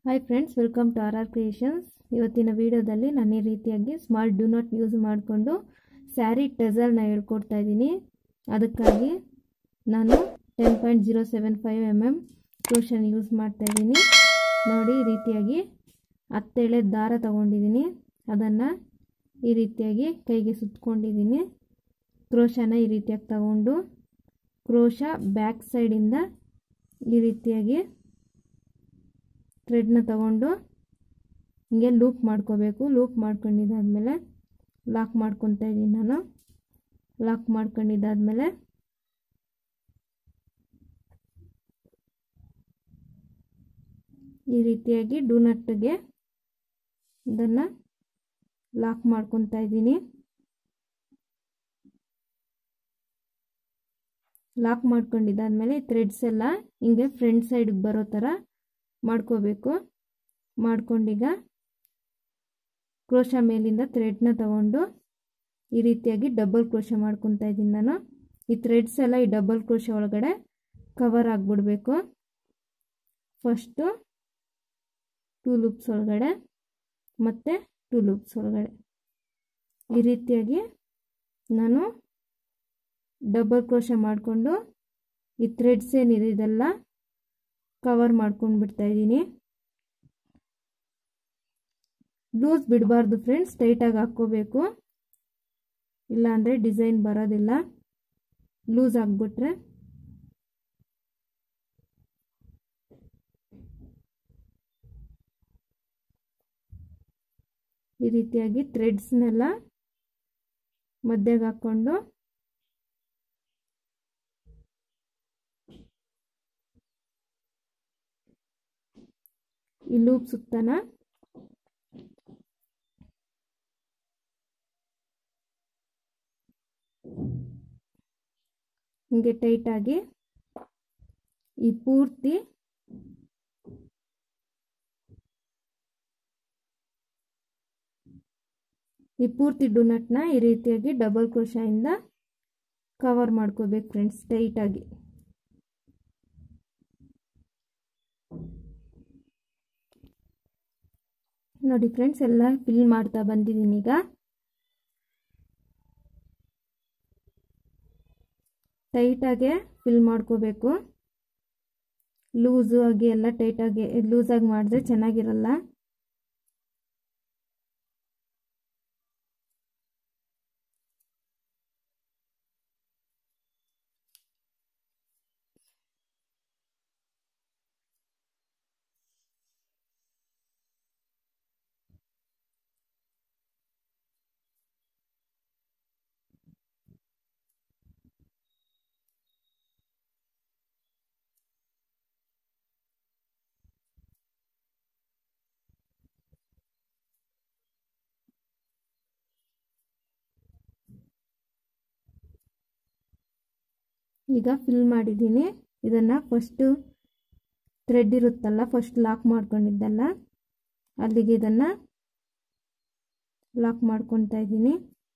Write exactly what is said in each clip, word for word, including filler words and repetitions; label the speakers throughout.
Speaker 1: Hi friends, welcome to R R creations. ಇವತ್ತಿನ ವಿಡಿಯೋದಲ್ಲಿ ನಾನು ಈ ರೀತಿಯಾಗಿ ಸ್ಮಾಲ್ ಡು ನಾಟ್ ಯೂಸ್ ಮಾಡಿಕೊಂಡು ಸ್ಯಾರಿ ಟೆಸಲ್ನ ಹೇಳ್ಕೊಡ್ತಾ ಇದ್ದೀನಿ. ಅದಕ್ಕಾಗಿ ನಾನು ten point zero seven five M M ಕ್ರೋಶನ್ ಯೂಸ್ ಮಾಡ್ತಾ ಇದ್ದೀನಿ. ನೋಡಿ, ಈ ರೀತಿಯಾಗಿ ಹತ್ತೆಳೆ ದಾರ ತಗೊಂಡಿದ್ದೀನಿ. ಅದನ್ನು ಈ ರೀತಿಯಾಗಿ ಕೈಗೆ ಸುತ್ತಕೊಂಡಿದ್ದೀನಿ. ಕ್ರೋಶನ ಈ ರೀತಿಯಾಗಿ ತಗೊಂಡು ಕ್ರೋಶ ಬ್ಯಾಕ್ ಸೈಡಿಂದ ಈ ರೀತಿಯಾಗಿ ಥ್ರೆಡ್ನ ತಗೊಂಡು ಹಿಂಗೆ ಲೂಪ್ ಮಾಡ್ಕೋಬೇಕು. ಲೂಪ್ ಮಾಡ್ಕೊಂಡಿದ್ದಾದಮೇಲೆ ಲಾಕ್ ಮಾಡ್ಕೊತಾ ಇದ್ದೀನಿ. ನಾನು ಲಾಕ್ ಮಾಡ್ಕೊಂಡಿದ್ದಾದಮೇಲೆ ಈ ರೀತಿಯಾಗಿ ಡು ನಟ್ಗೆ ಇದನ್ನು ಲಾಕ್ ಮಾಡ್ಕೊತಾ ಇದ್ದೀನಿ. ಲಾಕ್ ಮಾಡ್ಕೊಂಡಿದ್ದಾದಮೇಲೆ ಥ್ರೆಡ್ಸ್ ಎಲ್ಲ ಹಿಂಗೆ ಫ್ರಂಟ್ ಸೈಡ್ಗೆ ಬರೋ ಥರ ಮಾಡ್ಕೋಬೇಕು. ಮಾಡ್ಕೊಂಡೀಗ ಕ್ರೋಶ ಮೇಲಿಂದ ಥ್ರೆಡ್ನ ತಗೊಂಡು ಈ ರೀತಿಯಾಗಿ ಡಬಲ್ ಕ್ರೋಶ ಮಾಡ್ಕೊತಾ ಇದ್ದೀನಿ. ನಾನು ಈ ಥ್ರೆಡ್ಸ್ ಎಲ್ಲ ಈ ಡಬಲ್ ಕ್ರೋಶ ಒಳಗಡೆ ಕವರ್ ಆಗಿಬಿಡ್ಬೇಕು. ಫಸ್ಟು ಟೂ ಲೂಪ್ಸ್ ಒಳಗಡೆ ಮತ್ತು ಟೂ ಲೂಪ್ಸ್ ಒಳಗಡೆ ಈ ರೀತಿಯಾಗಿ ನಾನು ಡಬಲ್ ಕ್ರೋಶ ಮಾಡಿಕೊಂಡು ಈ ಥ್ರೆಡ್ಸ್ ಏನಿದೆ ಇದೆಲ್ಲ ಕವರ್ ಮಾಡ್ಕೊಂಡು ಬಿಡ್ತಾ ಇದ್ದೀನಿ. ಲೂಸ್ ಬಿಡಬಾರ್ದು ಫ್ರೆಂಡ್ಸ್, ಟೈಟಾಗಿ ಹಾಕ್ಕೋಬೇಕು, ಇಲ್ಲಾಂದರೆ ಡಿಸೈನ್ ಬರೋದಿಲ್ಲ. ಲೂಸ್ ಆಗಿಬಿಟ್ರೆ ಈ ರೀತಿಯಾಗಿ ಥ್ರೆಡ್ಸ್ನೆಲ್ಲ ಮಧ್ಯೆಗೆ ಹಾಕ್ಕೊಂಡು ಈ ಲೂಪ್ ಸುತ್ತನ ಹಿಂಗೆ ಟೈಟಾಗಿ ಈ ಪೂರ್ತಿ ಈ ಪೂರ್ತಿ ಡು ನಟ್ನ ಈ ರೀತಿಯಾಗಿ ಡಬಲ್ ಕ್ರೋಶದಿಂದ ಕವರ್ ಮಾಡ್ಕೋಬೇಕು ಫ್ರೆಂಡ್ಸ್, ಟೈಟಾಗಿ. ನೋಡಿ ಫ್ರೆಂಡ್ಸ್, ಎಲ್ಲ ಫಿಲ್ ಮಾಡ್ತಾ ಬಂದಿದ್ದೀನಿ. ಈಗ ಟೈಟಾಗೆ ಫಿಲ್ ಮಾಡ್ಕೋಬೇಕು. ಲೂಸು ಆಗಿ ಎಲ್ಲ ಟೈಟಾಗಿ ಲೂಸಾಗಿ ಮಾಡಿದ್ರೆ ಚೆನ್ನಾಗಿರಲ್ಲ. ಈಗ ಫಿಲ್ ಮಾಡಿದ್ದೀನಿ. ಇದನ್ನು ಫಸ್ಟು ಥ್ರೆಡ್ ಇರುತ್ತಲ್ಲ, ಫಸ್ಟ್ ಲಾಕ್ ಮಾಡ್ಕೊಂಡಿದ್ದಲ್ಲ, ಅಲ್ಲಿಗೆ ಇದನ್ನು ಲಾಕ್ ಮಾಡ್ಕೊತಾ ಇದ್ದೀನಿ.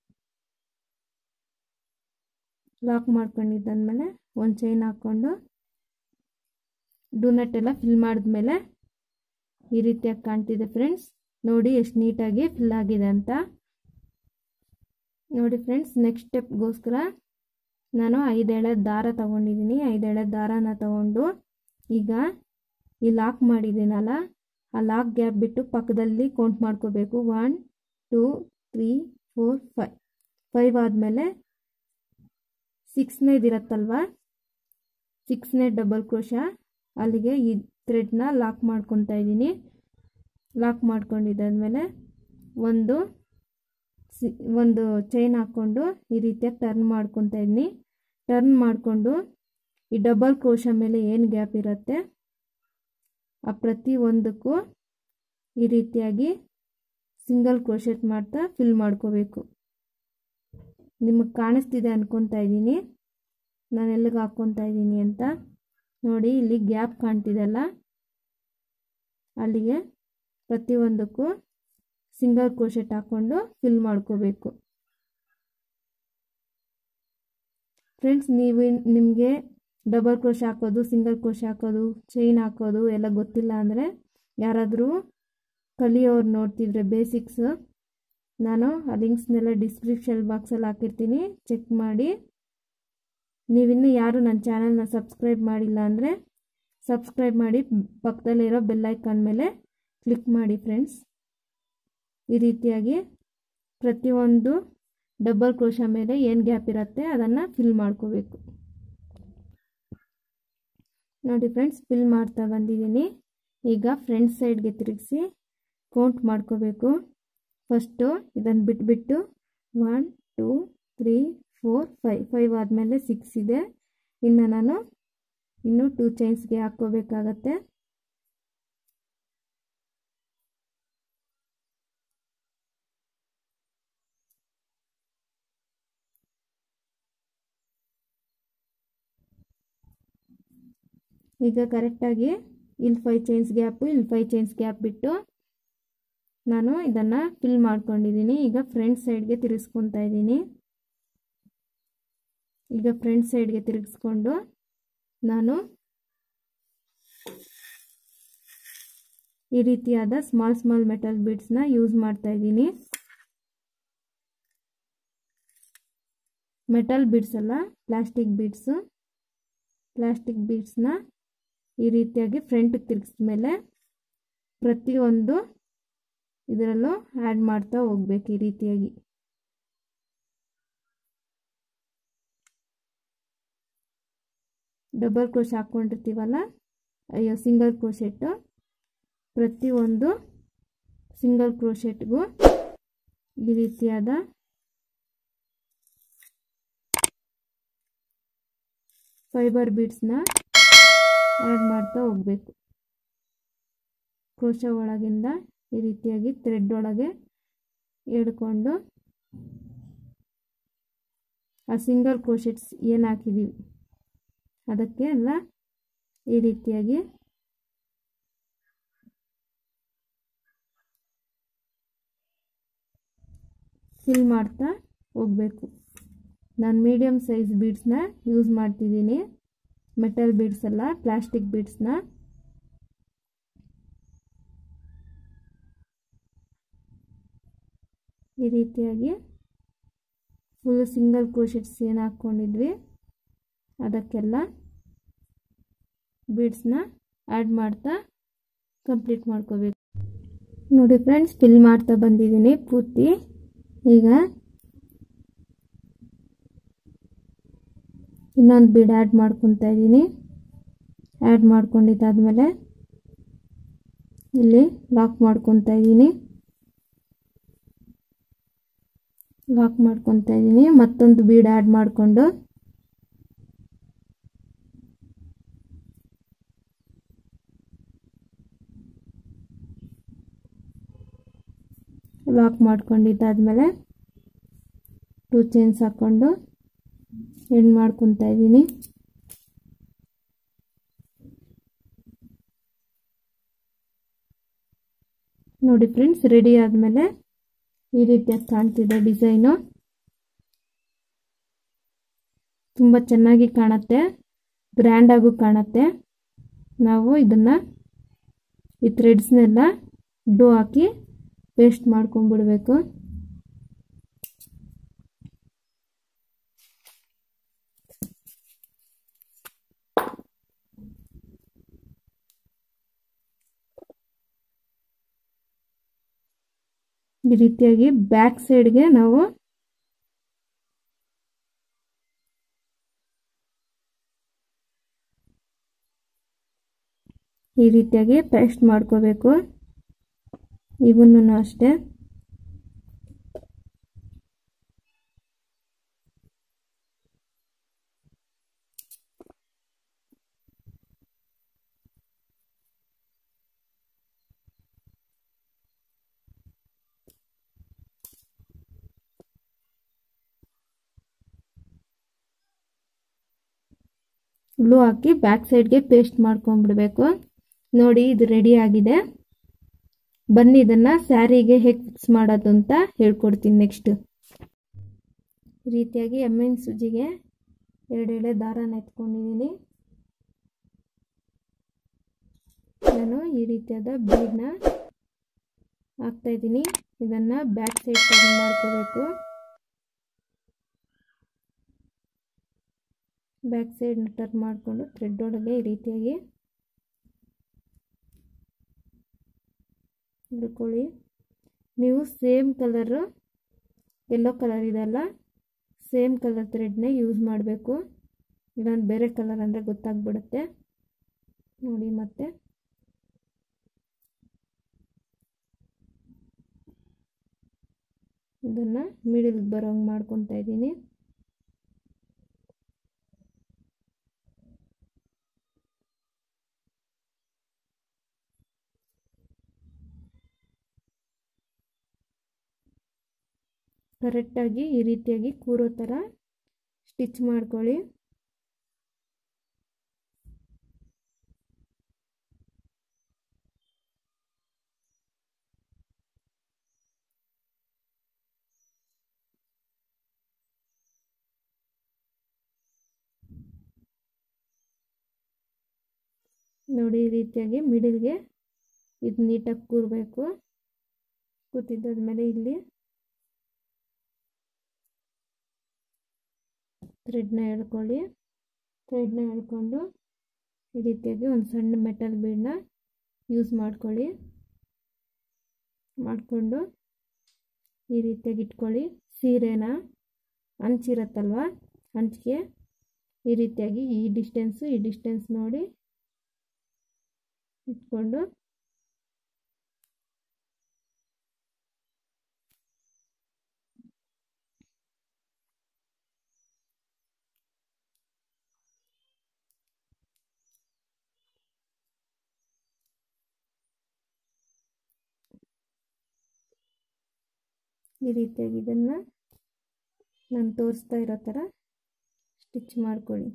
Speaker 1: ಲಾಕ್ ಮಾಡ್ಕೊಂಡಿದ್ದಾದ್ಮೇಲೆ ಒಂದು ಚೈನ್ ಹಾಕ್ಕೊಂಡು ಡು ನಟ್ ಎಲ್ಲ ಫಿಲ್ ಮಾಡಿದ್ಮೇಲೆ ಈ ರೀತಿಯಾಗಿ ಕಾಣ್ತಿದೆ ಫ್ರೆಂಡ್ಸ್. ನೋಡಿ ಎಷ್ಟು ನೀಟಾಗಿ ಫಿಲ್ ಆಗಿದೆ ಅಂತ. ನೋಡಿ ಫ್ರೆಂಡ್ಸ್, ನೆಕ್ಸ್ಟ್ ಸ್ಟೆಪ್ಗೋಸ್ಕರ ನಾನು ಐದೇಳೆ ದಾರ ತಗೊಂಡಿದ್ದೀನಿ. ಐದೇಳೆ ದಾರನ ತಗೊಂಡು ಈಗ ಈ ಲಾಕ್ ಮಾಡಿದ್ದೀನಲ್ಲ, ಆ ಲಾಕ್ ಗ್ಯಾಪ್ ಬಿಟ್ಟು ಪಕ್ಕದಲ್ಲಿ ಕೌಂಟ್ ಮಾಡ್ಕೋಬೇಕು. One two three four five five ಆದಮೇಲೆ ಸಿಕ್ಸ್ನೇದಿರತ್ತಲ್ವ, ಸಿಕ್ಸ್ನೇ ಡಬಲ್ ಕ್ರೋಶ ಅಲ್ಲಿಗೆ ಈ ಥ್ರೆಡ್ನ ಲಾಕ್ ಮಾಡ್ಕೊತಾ ಇದ್ದೀನಿ. ಲಾಕ್ ಮಾಡ್ಕೊಂಡಿದ್ದಾದಮೇಲೆ ಒಂದು ಸಿ ಒಂದು ಚೈನ್ ಹಾಕ್ಕೊಂಡು ಈ ರೀತಿಯಾಗಿ ಟರ್ನ್ ಮಾಡ್ಕೊತಾ ಇದ್ದೀನಿ. ಟರ್ನ್ ಮಾಡಿಕೊಂಡು ಈ ಡಬಲ್ ಕ್ರೋಶ ಮೇಲೆ ಏನು ಗ್ಯಾಪ್ ಇರುತ್ತೆ ಆ ಪ್ರತಿ ಒಂದಕ್ಕೂ ಈ ರೀತಿಯಾಗಿ ಸಿಂಗಲ್ ಕ್ರೋಶೆಟ್ ಮಾಡ್ತಾ ಫಿಲ್ ಮಾಡ್ಕೋಬೇಕು. ನಿಮಗೆ ಕಾಣಿಸ್ತಿದೆ ಅನ್ಕೊತಾ ಇದ್ದೀನಿ ನಾನು ಎಲ್ಲಿಗೆ ಹಾಕ್ಕೊತಾ ಇದ್ದೀನಿ ಅಂತ. ನೋಡಿ, ಇಲ್ಲಿ ಗ್ಯಾಪ್ ಕಾಣ್ತಿದೆಲ್ಲ, ಅಲ್ಲಿಗೆ ಪ್ರತಿಯೊಂದಕ್ಕೂ ಸಿಂಗಲ್ ಕ್ರೋಶೆಟ್ ಹಾಕ್ಕೊಂಡು ಫಿಲ್ ಮಾಡ್ಕೋಬೇಕು ಫ್ರೆಂಡ್ಸ್. ನೀವು ನಿಮಗೆ ಡಬಲ್ ಕ್ರೋಶ ಹಾಕೋದು, ಸಿಂಗಲ್ ಕ್ರೋಶ ಹಾಕೋದು, ಚೈನ್ ಹಾಕೋದು ಎಲ್ಲ ಗೊತ್ತಿಲ್ಲ ಅಂದರೆ ಯಾರಾದರೂ ಕಲಿಯೋರು ನೋಡ್ತಿದ್ರೆ ಬೇಸಿಕ್ಸ್, ನಾನು ಆ ಲಿಂಕ್ಸ್ನೆಲ್ಲ ಡಿಸ್ಕ್ರಿಪ್ಷನ್ ಬಾಕ್ಸಲ್ಲಿ ಹಾಕಿರ್ತೀನಿ, ಚೆಕ್ ಮಾಡಿ. ನೀವಿನ್ನೂ ಯಾರು ನನ್ನ ಚಾನಲ್ನ ಸಬ್ಸ್ಕ್ರೈಬ್ ಮಾಡಿಲ್ಲ ಅಂದರೆ ಸಬ್ಸ್ಕ್ರೈಬ್ ಮಾಡಿ, ಪಕ್ಕದಲ್ಲಿರೋ ಬೆಲ್ ಐಕಾನ್ ಮೇಲೆ ಕ್ಲಿಕ್ ಮಾಡಿ ಫ್ರೆಂಡ್ಸ್. ಈ ರೀತಿಯಾಗಿ ಪ್ರತಿಯೊಂದು ಡಬಲ್ ಕ್ರೋಶಾ ಮೇಲೆ ಏನು ಗ್ಯಾಪ್ ಇರುತ್ತೆ ಅದನ್ನು ಫಿಲ್ ಮಾಡ್ಕೋಬೇಕು. ನೋಡಿ ಫ್ರೆಂಡ್ಸ್, ಫಿಲ್ ಮಾಡ್ತಾ ಬಂದಿದ್ದೀನಿ. ಈಗ ಫ್ರಂಟ್ ಸೈಡ್ಗೆ ತಿರುಗಿಸಿ ಕೌಂಟ್ ಮಾಡ್ಕೋಬೇಕು. ಫಸ್ಟು ಇದನ್ನು ಬಿಟ್ಬಿಟ್ಟು one two three four five five ಆದಮೇಲೆ ಸಿಕ್ಸ್ ಇದೆ. ಇನ್ನು ನಾನು ಇನ್ನೂ ಟೂ ಚೈನ್ಸ್ಗೆ ಹಾಕ್ಕೋಬೇಕಾಗತ್ತೆ. ಈಗ ಕರೆಕ್ಟಾಗಿ ಇಲ್ಲಿ ಫೈವ್ ಚೈನ್ಸ್ ಗ್ಯಾಪು, ಇಲ್ಲಿ ಫೈವ್ ಚೈನ್ಸ್ ಗ್ಯಾಪ್ ಬಿಟ್ಟು ನಾನು ಇದನ್ನು ಫಿಲ್ ಮಾಡ್ಕೊಂಡಿದ್ದೀನಿ. ಈಗ ಫ್ರಂಟ್ ಸೈಡ್ಗೆ ತಿರುಗಿಸ್ಕೊತಾ ಇದ್ದೀನಿ. ಈಗ ಫ್ರಂಟ್ ಸೈಡ್ಗೆ ತಿರುಗಿಸ್ಕೊಂಡು ನಾನು ಈ ರೀತಿಯಾದ ಸ್ಮಾಲ್ ಸ್ಮಾಲ್ ಮೆಟಲ್ ಬೀಡ್ಸ್ನ ಯೂಸ್ ಮಾಡ್ತಾ ಇದ್ದೀನಿ. ಮೆಟಲ್ ಬೀಡ್ಸ್ ಅಲ್ಲ, ಪ್ಲಾಸ್ಟಿಕ್ ಬೀಡ್ಸು. ಪ್ಲಾಸ್ಟಿಕ್ ಬೀಡ್ಸ್ನ ಈ ರೀತಿಯಾಗಿ ಫ್ರಂಟ್ಗೆ ತಿರುಗಿಸಿದ ಮೇಲೆ ಪ್ರತಿಯೊಂದು ಇದರಲ್ಲೂ ಆ್ಯಡ್ ಮಾಡ್ತಾ ಹೋಗ್ಬೇಕು. ಈ ರೀತಿಯಾಗಿ ಡಬಲ್ ಕ್ರೋಶ್ ಹಾಕ್ಕೊಂಡಿರ್ತೀವಲ್ಲ, ಅಯ್ಯೋ ಸಿಂಗಲ್ ಕ್ರೋಶೆಟ್ಟು, ಪ್ರತಿಯೊಂದು ಸಿಂಗಲ್ ಕ್ರೋಶೆಟ್ಗೂ ಈ ರೀತಿಯಾದ ಫೈಬರ್ ಬೀಡ್ಸ್ನ ಆ್ಯಡ್ ಮಾಡ್ತಾ ಹೋಗಬೇಕು. ಕ್ರೋಶಾ ಒಳಗಿಂದ ಈ ರೀತಿಯಾಗಿ ಥ್ರೆಡ್ ಒಳಗೆ ಎಳ್ಕೊಂಡು ಆ ಸಿಂಗಲ್ ಕ್ರೋಶೆಟ್ಸ್ ಏನು ಹಾಕಿದ್ದೀವಿ ಅದಕ್ಕೆ ಎಲ್ಲ ಈ ರೀತಿಯಾಗಿ ಫಿಲ್ ಮಾಡ್ತಾ ಹೋಗಬೇಕು. ನಾನು ಮೀಡಿಯಮ್ ಸೈಜ್ ಬೀಡ್ಸ್ನ ಯೂಸ್ ಮಾಡ್ತಿದ್ದೀನಿ, ಮೆಟಲ್ ಬೀಡ್ಸ್ ಅಲ್ಲ, ಪ್ಲಾಸ್ಟಿಕ್ ಬೀಡ್ಸ್ನ. ಈ ರೀತಿಯಾಗಿ ಫುಲ್ ಸಿಂಗಲ್ ಕ್ರೋಶೆಟ್ಸ್ ಏನು ಹಾಕ್ಕೊಂಡಿದ್ವಿ ಅದಕ್ಕೆಲ್ಲ ಬೀಡ್ಸ್ನ ಆ್ಯಡ್ ಮಾಡ್ತಾ ಕಂಪ್ಲೀಟ್ ಮಾಡ್ಕೋಬೇಕು. ನೋಡಿ ಫ್ರೆಂಡ್ಸ್, ಫಿಲ್ ಮಾಡ್ತಾ ಬಂದಿದ್ದೀನಿ ಪೂರ್ತಿ. ಈಗ ಇನ್ನೊಂದು ಬೀಡ್ ಆ್ಯಡ್ ಮಾಡ್ಕೊತಾ ಇದ್ದೀನಿ. ಆ್ಯಡ್ ಮಾಡ್ಕೊಂಡಿದ್ದಾದಮೇಲೆ ಇಲ್ಲಿ ಲಾಕ್ ಮಾಡ್ಕೊತಾ ಇದ್ದೀನಿ. ಲಾಕ್ ಮಾಡ್ಕೊತಾ ಇದ್ದೀನಿ. ಮತ್ತೊಂದು ಬೀಡ್ ಆ್ಯಡ್ ಮಾಡಿಕೊಂಡು ಲಾಕ್ ಮಾಡ್ಕೊಂಡಿದ್ದಾದಮೇಲೆ ಟೂ ಚೈನ್ಸ್ ಹಾಕ್ಕೊಂಡು ಎಂಡ್ ಮಾಡ್ಕೊತಾ ಇದ್ದೀನಿ. ನೋಡಿ ಫ್ರೆಂಡ್ಸ್, ರೆಡಿ ಆದಮೇಲೆ ಈ ರೀತಿಯಾಗಿ ಕಾಣ್ತಿದೆ ಡಿಸೈನು. ತುಂಬ ಚೆನ್ನಾಗಿ ಕಾಣುತ್ತೆ, ಗ್ರ್ಯಾಂಡಾಗೂ ಕಾಣುತ್ತೆ. ನಾವು ಇದನ್ನು ಈ ಥ್ರೆಡ್ಸ್ನೆಲ್ಲ ಡೋ ಹಾಕಿ ಪೇಸ್ಟ್ ಮಾಡ್ಕೊಂಡ್ಬಿಡ್ಬೇಕು. ಈ ರೀತಿಯಾಗಿ ಬ್ಯಾಕ್ ಸೈಡ್ಗೆ ನಾವು ಈ ರೀತಿಯಾಗಿ ಪೇಸ್ಟ್ ಮಾಡ್ಕೋಬೇಕು. ಇವನ್ನೂ ಅಷ್ಟೇ. ಗ್ಲೂ ಹಾಕಿ ಬ್ಯಾಕ್ ಸೈಡ್ಗೆ ಪೇಸ್ಟ್ ಮಾಡ್ಕೊಂಡ್ಬಿಡ್ಬೇಕು. ನೋಡಿ, ಇದು ರೆಡಿ ಆಗಿದೆ. ಬನ್ನಿ ಇದನ್ನು ಸ್ಯಾರಿಗೆ ಹೇಗೆ ಫಿಕ್ಸ್ ಮಾಡೋದು ಅಂತ ಹೇಳ್ಕೊಡ್ತೀನಿ ನೆಕ್ಸ್ಟ್. ಈ ರೀತಿಯಾಗಿ ಎಮ್ಮಿನ ಸೂಜಿಗೆ ಎರಡು ಎಳೆ ದಾರನ ಎತ್ಕೊಂಡಿದ್ದೀನಿ. ನಾನು ಈ ರೀತಿಯಾದ ಬೀಡನ್ನ ಹಾಕ್ತಾ ಇದ್ದೀನಿ. ಇದನ್ನು ಬ್ಯಾಕ್ ಸೈಡ್ ಟರ್ನ್ ಮಾಡ್ಕೋಬೇಕು. ಬ್ಯಾಕ್ ಸೈಡ್ ಟರ್ನ್ ಮಾಡಿಕೊಂಡು ಥ್ರೆಡ್ ಒಳಗೆ ಈ ರೀತಿಯಾಗಿ ಹಿಡ್ಕೊಳ್ಳಿ. ನೀವು ಸೇಮ್ ಕಲರು ಯೆಲ್ಲೋ ಕಲರ್ ಇದೆಲ್ಲ ಸೇಮ್ ಕಲರ್ ಥ್ರೆಡ್ನೇ ಯೂಸ್ ಮಾಡಬೇಕು. ಇಲ್ಲಾಂದ್ರೆ ಬೇರೆ ಕಲರ್ ಅಂದರೆ ಗೊತ್ತಾಗ್ಬಿಡುತ್ತೆ ನೋಡಿ. ಮತ್ತೆ ಇದನ್ನು ಮಿಡಿಲ್ ಬರೋಂಗೆ ಮಾಡ್ಕೊತಾ ಇದ್ದೀನಿ. ಕರೆಕ್ಟಾಗಿ ಈ ರೀತಿಯಾಗಿ ಕೂರೋ ಥರ ಸ್ಟಿಚ್ ಮಾಡ್ಕೊಳ್ಳಿ. ನೋಡಿ ಈ ರೀತಿಯಾಗಿ ಮಿಡಿಲ್ಗೆ ಇದು ನೀಟಾಗಿ ಕೂರಬೇಕು. ಕೂತಿದ್ದಾದ್ಮೇಲೆ ಇಲ್ಲಿ ಥ್ರೆಡ್ನ ಎಳ್ಕೊಳ್ಳಿ. ಥ್ರೆಡ್ನ ಎಳ್ಕೊಂಡು ಈ ರೀತಿಯಾಗಿ ಒಂದು ಸಣ್ಣ ಮೆಟಲ್ ಬೀಡನ್ನ ಯೂಸ್ ಮಾಡ್ಕೊಳ್ಳಿ. ಮಾಡಿಕೊಂಡು ಈ ರೀತಿಯಾಗಿ ಇಟ್ಕೊಳ್ಳಿ. ಸೀರೆನ ಹಂಚಿರತ್ತಲ್ವ, ಹಂಚಿಗೆ ಈ ರೀತಿಯಾಗಿ ಈ ಡಿಸ್ಟೆನ್ಸು ಈ ಡಿಸ್ಟೆನ್ಸ್ ನೋಡಿ ಇಟ್ಕೊಂಡು ಈ ರೀತಿಯಾಗಿ ಇದನ್ನು ನಾನು ತೋರಿಸ್ತಾ ಇರೋ ಥರ ಸ್ಟಿಚ್ ಮಾಡ್ಕೊಳ್ಳಿ.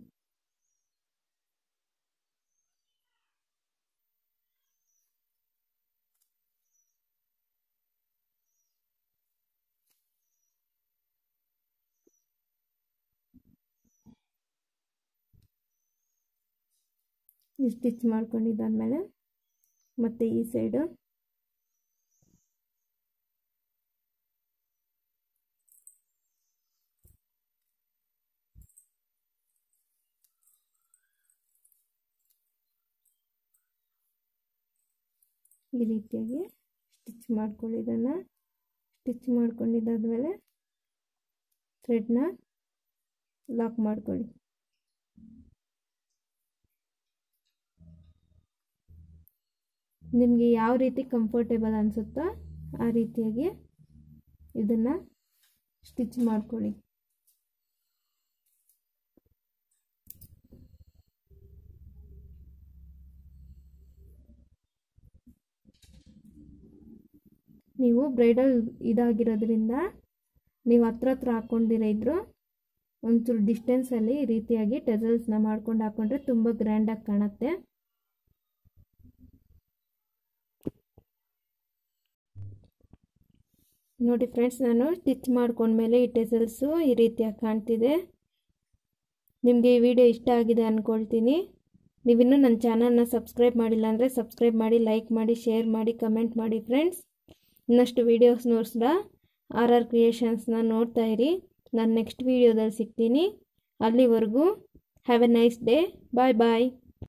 Speaker 1: ಈ ಸ್ಟಿಚ್ ಮಾಡ್ಕೊಂಡಿದ್ದಾದ್ಮೇಲೆ ಮತ್ತೆ ಈ ಸೈಡು ಈ ರೀತಿಯಾಗಿ ಸ್ಟಿಚ್ ಮಾಡ್ಕೊಳ್ಳಿ. ಇದನ್ನು ಸ್ಟಿಚ್ ಮಾಡ್ಕೊಂಡಿದ್ದಾದ್ಮೇಲೆ ಥ್ರೆಡ್ನ ಲಾಕ್ ಮಾಡ್ಕೊಳ್ಳಿ. ನಿಮಗೆ ಯಾವ ರೀತಿ ಕಂಫರ್ಟೇಬಲ್ ಅನಿಸುತ್ತೋ ಆ ರೀತಿಯಾಗಿ ಇದನ್ನು ಸ್ಟಿಚ್ ಮಾಡ್ಕೊಳ್ಳಿ. ನೀವು ಬ್ರೈಡಲ್ ಇದಾಗಿರೋದ್ರಿಂದ ನೀವು ಹತ್ರ ಹತ್ರ ಹಾಕ್ಕೊಂಡಿರೋ ಇದ್ರು ಒಂಚೂರು ಡಿಸ್ಟೆನ್ಸಲ್ಲಿ ಈ ರೀತಿಯಾಗಿ ಟೆಸಲ್ಸ್ನ ಮಾಡ್ಕೊಂಡು ಹಾಕ್ಕೊಂಡ್ರೆ ತುಂಬ ಗ್ರ್ಯಾಂಡಾಗಿ ಕಾಣುತ್ತೆ. ನೋಡಿ ಫ್ರೆಂಡ್ಸ್, ನಾನು ಸ್ಟಿಚ್ ಮಾಡ್ಕೊಂಡ್ಮೇಲೆ ಈ ಟೆಸಲ್ಸು ಈ ರೀತಿಯಾಗಿ ಕಾಣ್ತಿದೆ. ನಿಮಗೆ ಈ ವಿಡಿಯೋ ಇಷ್ಟ ಆಗಿದೆ ಅಂದ್ಕೊಳ್ತೀನಿ. ನೀವಿನ್ನೂ ನನ್ನ ಚಾನಲ್ನ ಸಬ್ಸ್ಕ್ರೈಬ್ ಮಾಡಿಲ್ಲ ಅಂದರೆ ಸಬ್ಸ್ಕ್ರೈಬ್ ಮಾಡಿ, ಲೈಕ್ ಮಾಡಿ, ಶೇರ್ ಮಾಡಿ, ಕಮೆಂಟ್ ಮಾಡಿ ಫ್ರೆಂಡ್ಸ್. ಇನ್ನಷ್ಟು ವೀಡಿಯೋಸ್ ನೋಡ್ಸ್ದ ಆರ್ ಆರ್ ಕ್ರಿಯೇಷನ್ಸ್ನ ನೋಡ್ತಾ ಇರಿ. ನಾನು ನೆಕ್ಸ್ಟ್ ವೀಡಿಯೋದಲ್ಲಿ ಸಿಗ್ತೀನಿ. ಅಲ್ಲಿವರೆಗೂ have a nice day. Bye bye.